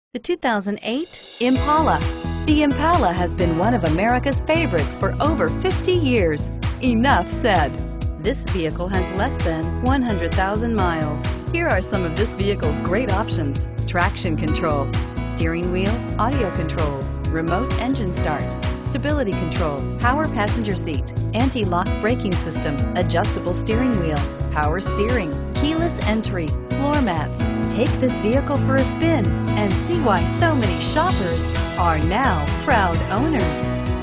The 2008 Impala. The Impala has been one of America's favorites for over 50 years. Enough said. This vehicle has less than 100,000 miles. Here are some of this vehicle's great options: traction control, steering wheel audio controls, remote engine start, stability control, power passenger seat, anti-lock braking system, adjustable steering wheel, power steering, keyless entry, floor mats. Take this vehicle for a spin and see why so many shoppers are now proud owners.